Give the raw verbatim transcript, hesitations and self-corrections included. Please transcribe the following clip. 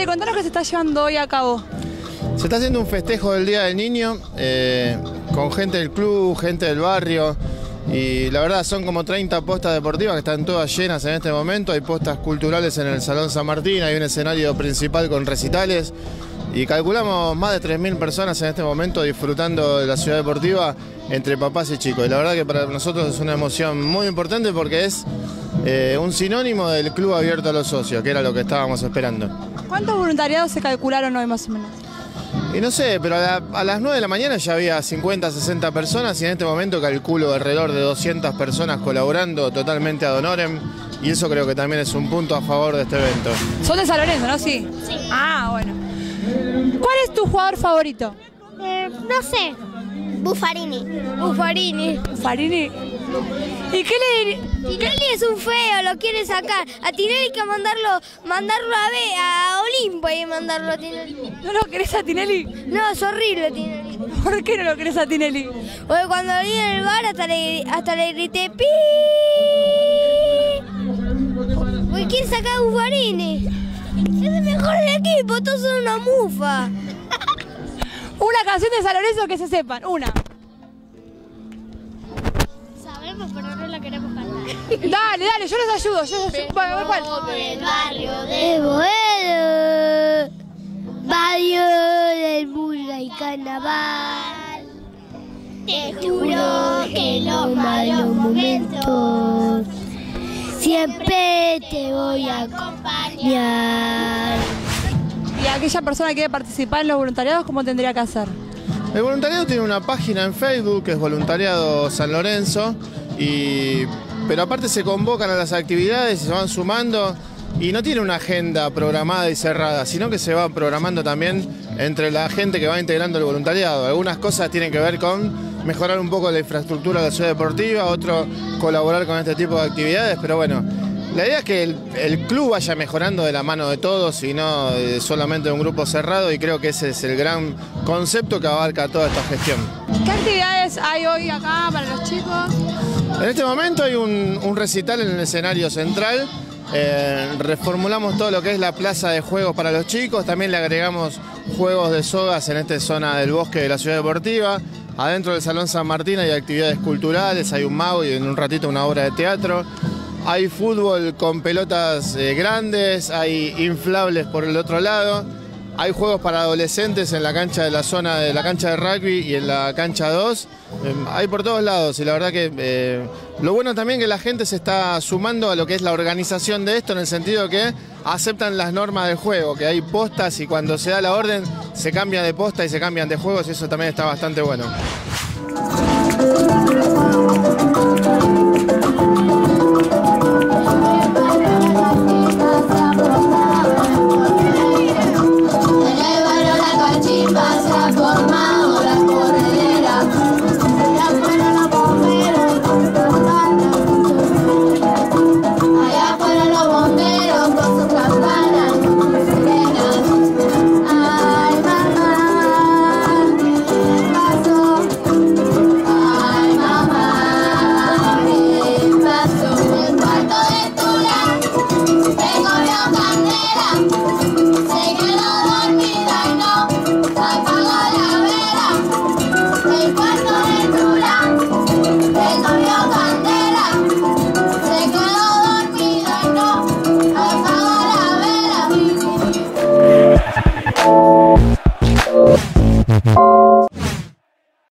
Che, contanos qué se está llevando hoy a cabo. Se está haciendo un festejo del Día del Niño eh, con gente del club, gente del barrio. Y la verdad son como treinta postas deportivas que están todas llenas en este momento. Hay postas culturales en el Salón San Martín, hay un escenario principal con recitales. Y calculamos más de tres mil personas en este momento disfrutando de la ciudad deportiva entre papás y chicos. Y la verdad que para nosotros es una emoción muy importante porque es eh, un sinónimo del club abierto a los socios, que era lo que estábamos esperando. ¿Cuántos voluntariados se calcularon hoy más o menos? Y no sé, pero a, la, a las nueve de la mañana ya había cincuenta, sesenta personas y en este momento calculo alrededor de doscientas personas colaborando totalmente ad honorem y eso creo que también es un punto a favor de este evento. Son de San Lorenzo, ¿no? Sí. Sí. Ah, bueno. ¿Cuál es tu jugador favorito? Eh, no sé. Buffarini. Buffarini. Farini. ¿Y qué le diría? Tinelli es un feo, lo quiere sacar. A Tinelli hay que mandarlo, mandarlo a ver, a Olimpo hay que mandarlo a Tinelli. ¿No lo querés a Tinelli? No, es horrible Tinelli. ¿Por qué no lo querés a Tinelli? Porque cuando vi en el bar hasta le, hasta le grité ¡pi! Porque quiere sacar a Buffarini. Es el mejor del equipo, todos son una mufa. Una canción de San Lorenzo que se sepan, una. Sabemos, pero no la queremos cantar. Dale, dale, yo les ayudo. Yo les ayudo. Bueno, a ver cuál. Del barrio de Boedo, barrio del Murga y Carnaval. Te juro que en los malos momentos siempre te voy a acompañar. Y aquella persona que quiere participar en los voluntariados, ¿cómo tendría que hacer? El voluntariado tiene una página en Facebook que es Voluntariado San Lorenzo, y, pero aparte se convocan a las actividades y se van sumando y no tiene una agenda programada y cerrada, sino que se va programando también entre la gente que va integrando el voluntariado. Algunas cosas tienen que ver con mejorar un poco la infraestructura de la ciudad deportiva, otro colaborar con este tipo de actividades, pero bueno, la idea es que el, el club vaya mejorando de la mano de todos y no de solamente de un grupo cerrado, y creo que ese es el gran concepto que abarca toda esta gestión. ¿Qué actividades hay hoy acá para los chicos? En este momento hay un, un recital en el escenario central. Eh, reformulamos todo lo que es la plaza de juegos para los chicos, también le agregamos juegos de sogas en esta zona del bosque de la ciudad deportiva. Adentro del Salón San Martín hay actividades culturales, hay un mago y en un ratito una obra de teatro. Hay fútbol con pelotas eh, grandes, hay inflables por el otro lado, hay juegos para adolescentes en la cancha de la zona de la cancha de rugby y en la cancha dos. Eh, hay por todos lados y la verdad que eh, lo bueno también que la gente se está sumando a lo que es la organización de esto, en el sentido que aceptan las normas del juego, que hay postas y cuando se da la orden se cambia de posta y se cambian de juegos, y eso también está bastante bueno.